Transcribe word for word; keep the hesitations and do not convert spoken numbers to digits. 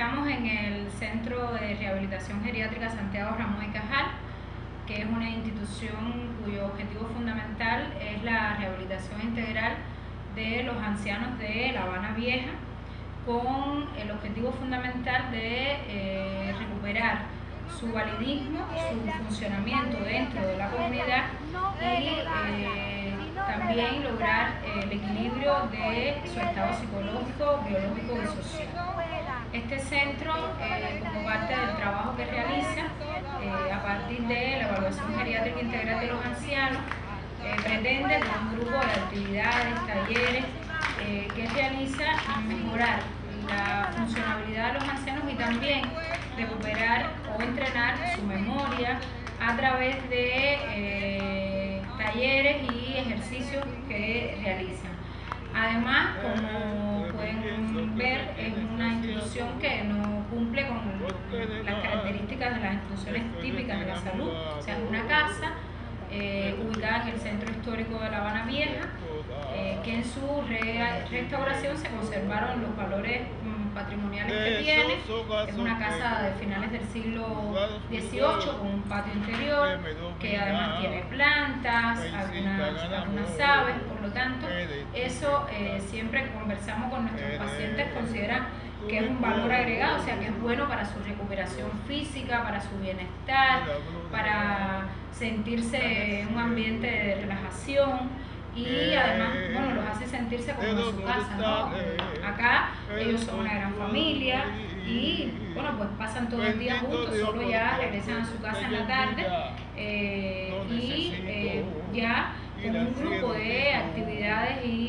Estamos en el Centro de Rehabilitación Geriátrica Santiago Ramón y Cajal, que es una institución cuyo objetivo fundamental es la rehabilitación integral de los ancianos de La Habana Vieja, con el objetivo fundamental de eh, recuperar su validismo, su funcionamiento dentro de la comunidad y eh, también lograr eh, el equilibrio de su estado psicológico, biológico y social. Este centro, eh, como parte del trabajo que realiza, eh, a partir de la evaluación geriátrica integral de los ancianos, eh, pretende con un grupo de actividades, talleres, eh, que realiza mejorar la funcionabilidad de los ancianos y también recuperar o entrenar su memoria a través de eh, talleres y ejercicios que realizan. Además, como pueden ver, es una institución que no cumple con las características de las instituciones típicas de la salud, o sea, es una casa eh, ubicada en el centro histórico de La Habana Vieja, eh, que en su re restauración se conservaron los valores mm, patrimoniales que tiene. Es una casa de finales del siglo dieciocho con un patio interior que además tiene plantas, algunas, algunas aves. Por lo tanto, eso eh, siempre conversamos con nuestros pacientes, consideran que es un valor agregado, o sea que es bueno para su recuperación física, para su bienestar, para sentirse en un ambiente de relajación y además, bueno, los hace sentirse como en su casa, ¿no? Acá ellos son una gran familia y, bueno, pues pasan todo el día juntos, solo ya regresan a su casa en la tarde eh, y eh, ya con un grupo de actividades y